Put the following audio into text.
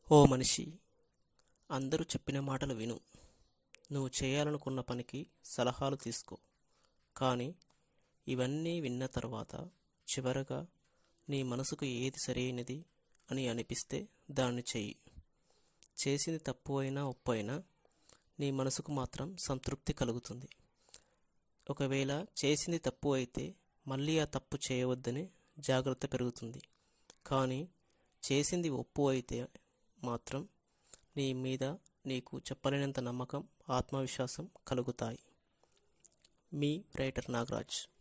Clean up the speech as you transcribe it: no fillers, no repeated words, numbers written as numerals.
ఓ మనిషి, అందరూ చెప్పిన మాటలు విను. నువ్వు చేయాలనుకున్న పనికి సలహాలు తీసుకో. కానీ ఇవన్నీ విన్న తర్వాత చివరగా నీ మనసుకు ఏది సరైనది అని అనిపిస్తే దాన్ని చెయ్యి. చేసింది తప్పు అయినా ఒప్పు అయినా నీ మనసుకు మాత్రం సంతృప్తి కలుగుతుంది. ఒకవేళ చేసింది తప్పు అయితే మళ్ళీ ఆ తప్పు చేయవద్దని జాగ్రత్త పెరుగుతుంది. కానీ చేసింది ఒప్పు అయితే మాత్రం నీ మీద నీకు చెప్పలేనంత నమ్మకం, ఆత్మవిశ్వాసం కలుగుతాయి. మీ రైటర్ నాగరాజ్.